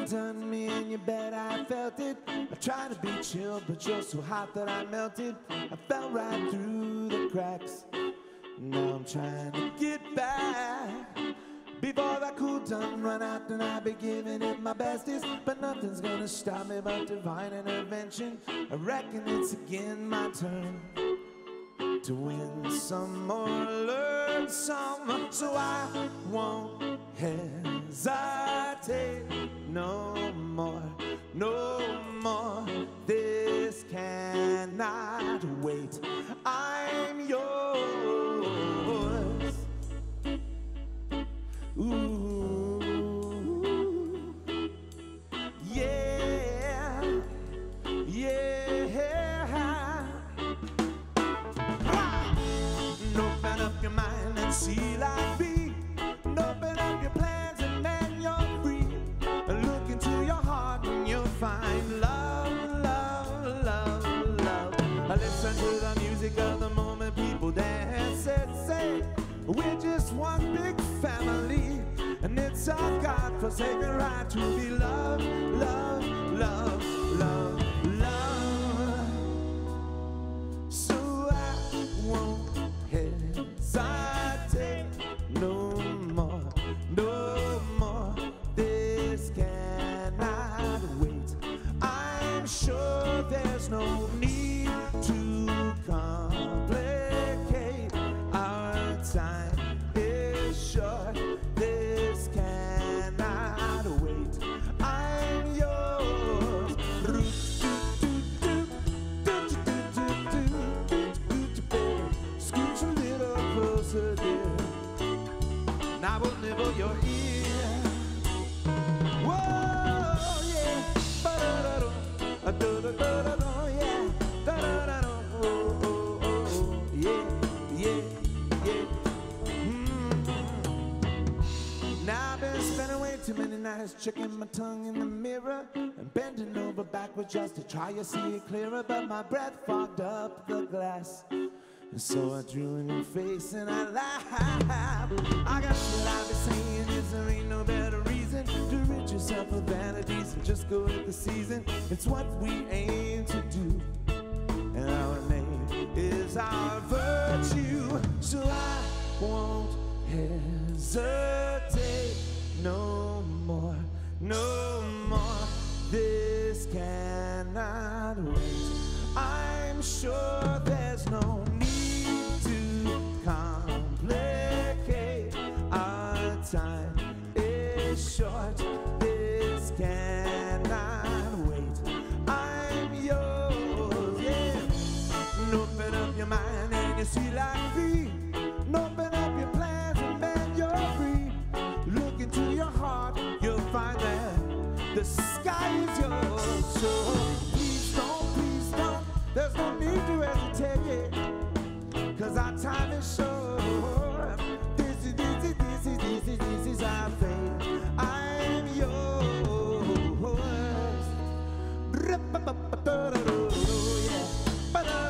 done me in your bed, I felt it. I tried to be chill, but you're so hot that I melted. I fell right through the cracks. Now I'm trying to get back. Before that cool done run out, then I'll be giving it my bestest. But nothing's gonna stop me but divine intervention. I reckon it's again my turn to win some or learn some. So I won't hesitate no more, no more. This cannot wait. I'm yours. Ooh, yeah, yeah. Open up your mind and see life be. Open up your plans and then you're free. Look into your heart and you'll find love, love, love, love. Listen to the music of the moment, people dance, say, we're just one big family, and it's our God-forsaken right to be loved, love, love, love, love. So I won't hesitate no more, no more. This cannot wait. I'm sure there's no need to complicate. Our time is short. This cannot wait. I'm yours. Scooch a little closer, dear. And I will nibble your ear. Whoa, yeah. Ba-da-da-da. Da-da-da-da-da, yeah. Da-da-da-da. Oh, oh, oh, oh. Yeah, yeah, yeah. Now I've been spending way too many nights checking my tongue in the mirror and bending over backwards just to try to see it clearer, but my breath fogged up the glass. And so I drew a new face and I laughed. I got what I've been saying is there ain't no better reason to rid yourself of vanities and just go with the season. It's what we aim to do, and our name is our virtue. So I won't hesitate no more, no more. This cannot wait. I'm sure there's no need to complicate. Our time is short. This cannot wait. I'm yours, yeah. Open up your mind and you see life free. Open up your plans and then you're free. Look into your heart, you'll find that the sky is yours. So please don't, there's no need to hesitate, 'cause our time is short. This is our fate. I'm yours. Yeah.